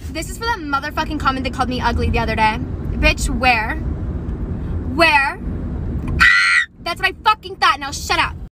This is for that motherfucking comment that called me ugly the other day. Bitch, where? Where? Ah! That's what I fucking thought. Now shut up.